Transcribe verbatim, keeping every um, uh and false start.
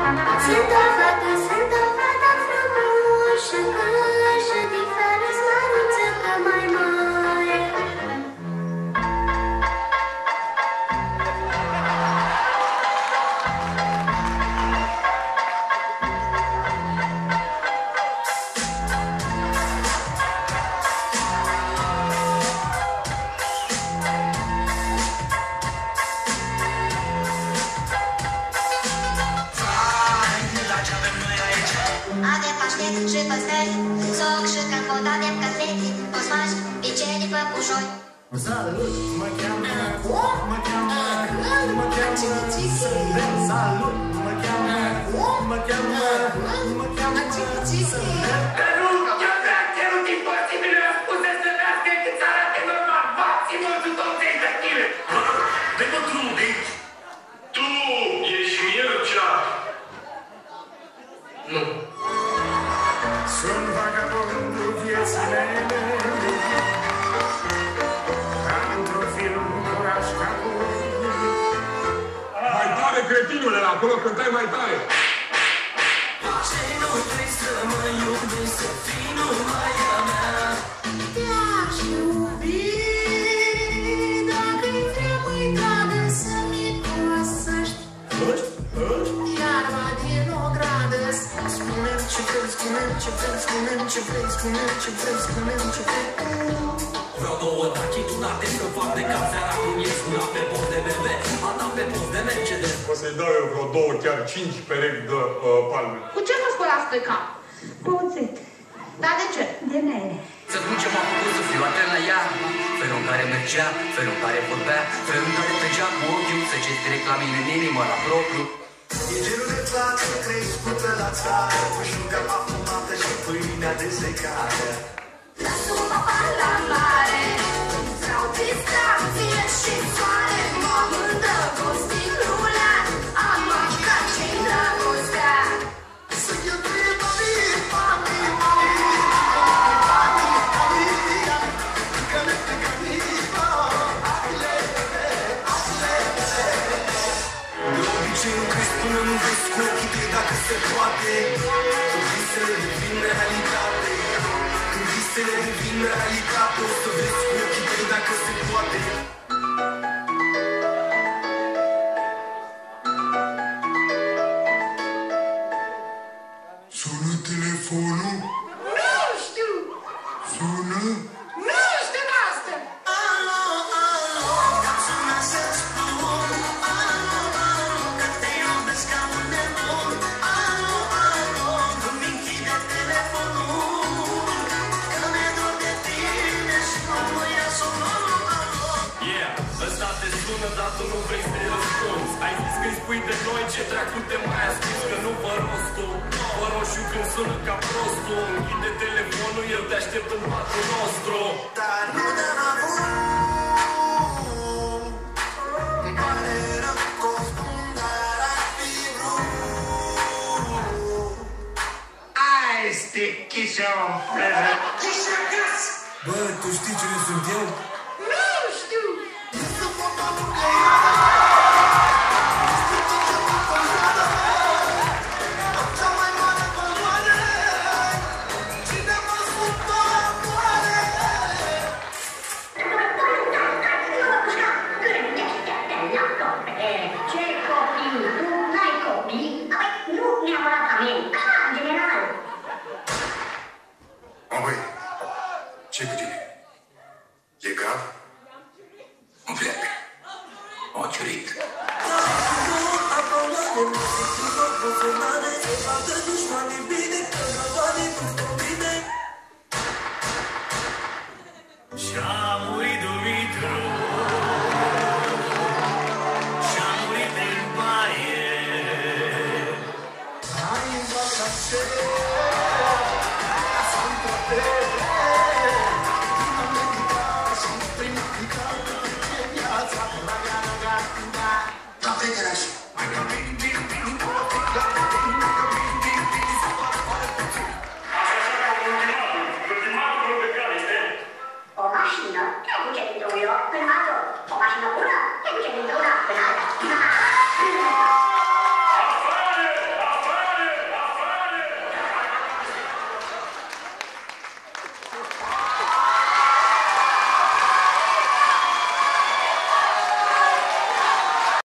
Sunt o fată, sunt o fată frumoasă, călășă, diferă-s măruță ca mai mare. Avem paștet și păstrări, soc și campot, avem cătleți, posmaș, picenii, păpușori. Salut, mă cheamă, mă cheamă, mă cheamă, Sândel, salut, mă cheamă, mă cheamă, mă cheamă, Sândel. Dar nu, eu tractorul din părții mi le-a spus să se mească cât să arate normal, maximum de douăzeci de kilograme. De mă trubi, tu ești Mircea. Nu. Sunt vagabondul vieții mele, ca într-un film curaj ca Mai tare, cretinule, acolo cântai mai tare! Ce nu vrei să mă iubești, să fii numai a mea. Te-aș iubi dacă-i vremui dragă să-mi coasăști iarba din ogradă. Spune-mi ce vrei, spune-mi ce vrei, spune-mi ce vrei, spune-mi ce vrei, spune-mi ce vrei. Vreau două tachi tunate să fac de cap seara cum ești una pe post de bebe, a ta pe post de Mercedes. O să-i dau eu vreo două, chiar cinci perechi de uh, palme. Cu ce vă spălați pe cap? Cu oțet, Dar de ce? de mere. Să spun ce m-a făcut să fiu atent la ea. Felul în care mergea, felul în care vorbea, felul în care trecea cu ochiul, să ce direct la mine în inimă, la propriu. E genul de plată crescută la țară, cu șunca afumată și pâinea desecată. Lasă-mă papar la mare, vreau distracție și soare. Mă îndrăgostit lulea, am marcat ce-i dragostea. Să cheltuie banii, banii, banii, banii, banii, că ne plecăm inima, aile, aile. De obicei nu crezi până nu vezi cu ochii tăi dacă se poate. Când visele devin realitate, când visele devin realitate, o să vezi cu ochii tăi dacă se poate. Sună telefonul? Nu știu! Sună? Nu știu asta! Alo, alo, sună să-ți spun. Alo, alo, că te iubesc ca un nebun. Alo, alo, nu-mi închide telefonul, că mi-e dor de tine și nu mă ia somnul. Alo. Yeah, ăsta te sună, dar tu nu vrei să-i răspunzi. Ai zis că-i spui de noi ce dracu te mai ascunzi, că nu vă rostul. Vă roșu când sună ca prostul. Închide telefonul, eu te aștept în patul nostru. Dar nu de la bun. Îmi pare rău că o spun, dar ar fi vrut. Ai, sticky show. Bă, tu știi cine sunt eu? Nu știu! Sunt motorul de iară. Cea mai mare valoare. Cine mă suportoare. Ce copii? Tu n-ai copii? Nu neapărat a mine, așa, în general. Mă, băi, ce-i cu tine? E grav? Nu pleacă. M-au ciurit. Acolo de muzică, profesionale, se facă dușmani bine, că nu